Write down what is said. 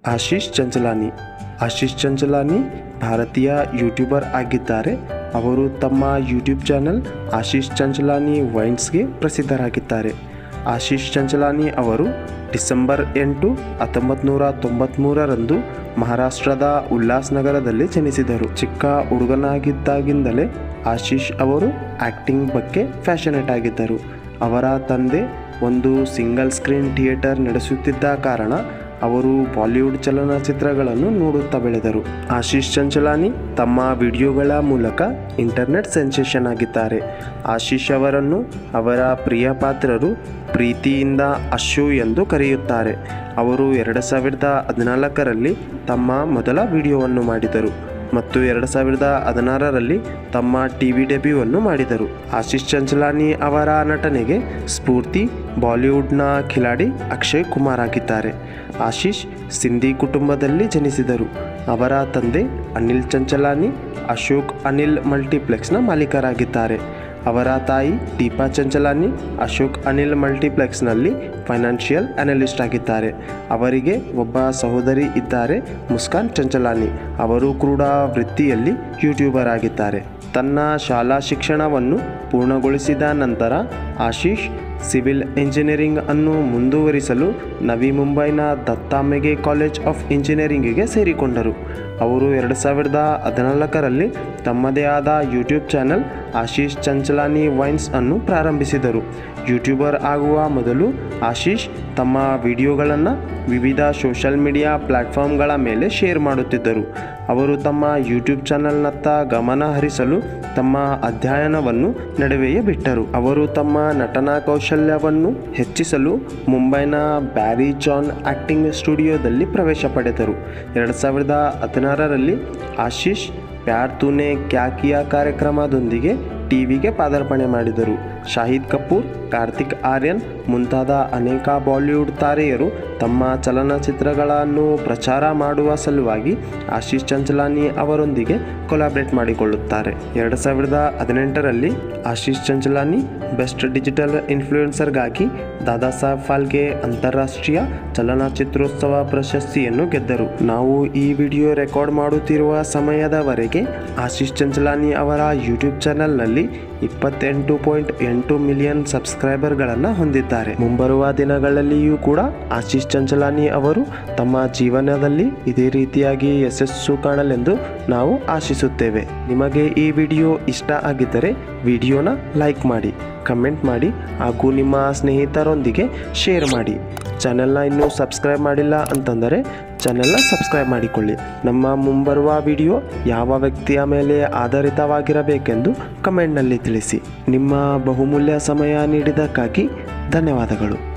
ಆಶೀಶ್ ಚಂಚಲಾನಿ. ಆಶೀಶ್ ಚಂಚಲಾನಿ ಭಾರತೀಯ ಯೂಟ್ಯೂಬರ್ ಆಗಿದ್ದಾರೆ. ಅವರು ತಮ್ಮ ಯೂಟ್ಯೂಬ್ ಚಾನಲ್ ಆಶೀಶ್ ಚಂಚಲಾನಿ ವೈನ್ಸ್ಗೆ ಪ್ರಸಿದ್ಧರಾಗಿದ್ದಾರೆ. ಆಶೀಶ್ ಚಂಚಲಾನಿ ಅವರು ಡಿಸೆಂಬರ್ 8, 1993ರಂದು ಮಹಾರಾಷ್ಟ್ರದ ಉಲ್ಲಾಸ್ನಗರದಲ್ಲಿ ಜನಿಸಿದರು. ಚಿಕ್ಕ ಹುಡುಗನಾಗಿದ್ದಾಗಿಂದಲೇ ಆಶೀಶ್ ಅವರು ಆ್ಯಕ್ಟಿಂಗ್ ಬಗ್ಗೆ ಫ್ಯಾಷನೇಟ್ ಆಗಿದ್ದರು. ಅವರ ತಂದೆ ಒಂದು ಸಿಂಗಲ್ ಸ್ಕ್ರೀನ್ ಥಿಯೇಟರ್ ನಡೆಸುತ್ತಿದ್ದ ಕಾರಣ ಅವರು ಬಾಲಿವುಡ್ ಚಲನಚಿತ್ರಗಳನ್ನು ನೋಡುತ್ತಾ ಬೆಳೆದರು. ಆಶೀಶ್ ಚಂಚಲಾನಿ ತಮ್ಮ ವಿಡಿಯೋಗಳ ಮೂಲಕ ಇಂಟರ್ನೆಟ್ ಸೆನ್ಸೇಷನ್ ಆಗಿದ್ದಾರೆ. ಆಶೀಶ್ ಅವರನ್ನು ಅವರ ಪ್ರಿಯ ಪಾತ್ರರು ಪ್ರೀತಿಯಿಂದ ಅಶು ಎಂದು ಕರೆಯುತ್ತಾರೆ. ಅವರು 2014ರಲ್ಲಿ ತಮ್ಮ ಮೊದಲ ವಿಡಿಯೋವನ್ನು ಮಾಡಿದರು ಮತ್ತು 2016ರಲ್ಲಿ ತಮ್ಮ ಟಿವಿ ಡೆಬ್ಯೂವನ್ನು ಮಾಡಿದರು. ಆಶೀಶ್ ಚಂಚಲಾನಿ ಅವರ ನಟನೆಗೆ ಸ್ಫೂರ್ತಿ ಬಾಲಿವುಡ್ನ ಖಿಲಾಡಿ ಅಕ್ಷಯ್ ಕುಮಾರ್ ಆಗಿದ್ದಾರೆ. ಆಶೀಶ್ ಸಿಂಧಿ ಕುಟುಂಬದಲ್ಲಿ ಜನಿಸಿದರು. ಅವರ ತಂದೆ ಅನಿಲ್ ಚಂಚಲಾನಿ ಅಶೋಕ್ ಅನಿಲ್ ಮಲ್ಟಿಪ್ಲೆಕ್ಸ್ನ ಮಾಲೀಕರಾಗಿದ್ದಾರೆ. ಅವರ ತಾಯಿ ದೀಪಾ ಚಂಚಲಾನಿ ಅಶೋಕ್ ಅನಿಲ್ ಮಲ್ಟಿಪ್ಲೆಕ್ಸ್ನಲ್ಲಿ ಫೈನಾನ್ಷಿಯಲ್ ಅನಲಿಸ್ಟ್ ಆಗಿದ್ದಾರೆ. ಅವರಿಗೆ ಒಬ್ಬ ಸಹೋದರಿ ಇದ್ದಾರೆ, ಮುಸ್ಕಾನ್ ಚಂಚಲಾನಿ. ಅವರು ಕೂಡ ವೃತ್ತಿಯಲ್ಲಿ ಯೂಟ್ಯೂಬರ್ ಆಗಿದ್ದಾರೆ. ತನ್ನ ಶಾಲಾ ಶಿಕ್ಷಣವನ್ನು ಪೂರ್ಣಗೊಳಿಸಿದ ನಂತರ ಆಶೀಶ್ ಸಿವಿಲ್ ಇಂಜಿನಿಯರಿಂಗ್ ಅನ್ನು ಮುಂದುವರಿಸಲು ನವಿ ಮುಂಬೈನ ದತ್ತಾ ಮೆಘೆ ಕಾಲೇಜ್ ಆಫ್ ಇಂಜಿನಿಯರಿಂಗಿಗೆ ಸೇರಿಕೊಂಡರು. ಅವರು 2014ರಲ್ಲಿ ತಮ್ಮದೇ ಆದ YouTube channel Ashish Chanchlani vines ಅನ್ನು ಪ್ರಾರಂಭಿಸಿದರು. ಯೂಟ್ಯೂಬರ್ ಆಗುವ ಮೊದಲು ಆಶೀಶ್ ತಮ್ಮ ವಿಡಿಯೋಗಳನ್ನು ವಿವಿಧ ಸೋಷಲ್ ಮೀಡಿಯಾ ಪ್ಲ್ಯಾಟ್ಫಾರ್ಮ್ಗಳ ಮೇಲೆ ಶೇರ್ ಮಾಡುತ್ತಿದ್ದರು. ಅವರು ತಮ್ಮ ಯೂಟ್ಯೂಬ್ ಚಾನಲ್ನತ್ತ ಗಮನ ಹರಿಸಲು ತಮ್ಮ ಅಧ್ಯಯನವನ್ನು ನಡುವೆಯೇ ಬಿಟ್ಟರು. ಅವರು ತಮ್ಮ ನಟನಾ ಕೌಶಲ್ಯವನ್ನು ಹೆಚ್ಚಿಸಲು ಮುಂಬೈನ ಬ್ಯಾರಿ ಜಾನ್ ಆ್ಯಕ್ಟಿಂಗ್ ಸ್ಟುಡಿಯೋದಲ್ಲಿ ಪ್ರವೇಶ ಪಡೆದರು. 2016ರಲ್ಲಿ ಆಶೀಶ್ ಪ್ಯಾರ್ ತೂನೆ ಕ್ಯಾ ಕಿಯಾ ಕಾರ್ಯಕ್ರಮದೊಂದಿಗೆ ಟಿವಿಗೆ ಪಾದಾರ್ಪಣೆ ಮಾಡಿದರು. ಶಾಹಿದ್ ಕಪೂರ್, ಕಾರ್ತಿಕ್ ಆರ್ಯನ್ ಮುಂತಾದ ಅನೇಕ ಬಾಲಿವುಡ್ ತಾರೆಯರು ತಮ್ಮ ಚಲನಚಿತ್ರಗಳನ್ನು ಪ್ರಚಾರ ಮಾಡುವ ಸಲುವಾಗಿ ಆಶೀಶ್ ಚಂಚಲಾನಿ ಅವರೊಂದಿಗೆ ಕೊಲಾಬ್ರೇಟ್ ಮಾಡಿಕೊಳ್ಳುತ್ತಾರೆ. 2018ರಲ್ಲಿ ಆಶೀಶ್ ಚಂಚಲಾನಿ ಬೆಸ್ಟ್ ಡಿಜಿಟಲ್ ಇನ್ಫ್ಲೂಯೆನ್ಸರ್ಗಾಗಿ ದಾದಾ ಸಾಹೇಬ್ ಫಾಲ್ಕೆ ಅಂತಾರಾಷ್ಟ್ರೀಯ ಚಲನಚಿತ್ರೋತ್ಸವ ಪ್ರಶಸ್ತಿಯನ್ನು ಗೆದ್ದರು. ನಾವು ಈ ವಿಡಿಯೋ ರೆಕಾರ್ಡ್ ಮಾಡುತ್ತಿರುವ ಸಮಯದವರೆಗೆ ಆಶೀಶ್ ಚಂಚಲಾನಿ ಅವರ ಯೂಟ್ಯೂಬ್ ಚಾನಲ್ನಲ್ಲಿ 28.8 ಮಿಲಿಯನ್ ಸಬ್ಸ್ಕ್ರೈಬರ್ಗಳನ್ನು ಹೊಂದಿದ್ದಾರೆ. ಮುಂಬರುವ ದಿನಗಳಲ್ಲಿಯೂ ಕೂಡ ಆಶೀಶ್ ಚಂಚಲಾನಿ ಅವರು ತಮ್ಮ ಜೀವನದಲ್ಲಿ ಇದೇ ರೀತಿಯಾಗಿ ಯಶಸ್ಸು ಕಾಣಲೆಂದು ನಾವು ಆಶಿಸುತ್ತೇವೆ. ನಿಮಗೆ ಈ ವಿಡಿಯೋ ಇಷ್ಟ ಆಗಿದ್ದರೆ ವಿಡಿಯೋನ ಲೈಕ್ ಮಾಡಿ, ಕಮೆಂಟ್ ಮಾಡಿ ಹಾಗೂ ನಿಮ್ಮ ಸ್ನೇಹಿತರೊಂದಿಗೆ ಶೇರ್ ಮಾಡಿ. ಚಾನೆಲ್ನ ಇನ್ನೂ ಸಬ್ಸ್ಕ್ರೈಬ್ ಮಾಡಿಲ್ಲ ಅಂತಂದರೆ ಚಾನೆಲ್ನ ಸಬ್ಸ್ಕ್ರೈಬ್ ಮಾಡಿಕೊಳ್ಳಿ. ನಮ್ಮ ಮುಂಬರುವ ವಿಡಿಯೋ ಯಾವ ವ್ಯಕ್ತಿಯ ಮೇಲೆ ಆಧಾರಿತವಾಗಿರಬೇಕೆಂದು ಕಮೆಂಟ್ನಲ್ಲಿ ತಿಳಿಸಿ. ನಿಮ್ಮ ಬಹುಮೂಲ್ಯ ಸಮಯ ನೀಡಿದ್ದಕ್ಕಾಗಿ ಧನ್ಯವಾದಗಳು.